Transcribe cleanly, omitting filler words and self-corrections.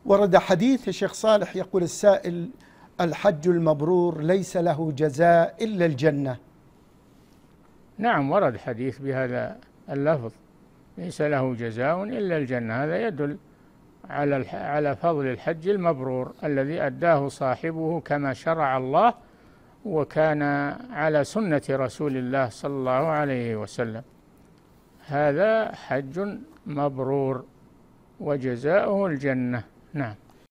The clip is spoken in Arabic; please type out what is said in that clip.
ورد حديث الشيخ صالح يقول السائل: الحج المبرور ليس له جزاء إلا الجنة. نعم، ورد حديث بهذا اللفظ: ليس له جزاء إلا الجنة. هذا يدل على فضل الحج المبرور الذي أداه صاحبه كما شرع الله، وكان على سنة رسول الله صلى الله عليه وسلم. هذا حج مبرور وجزاؤه الجنة. نعم.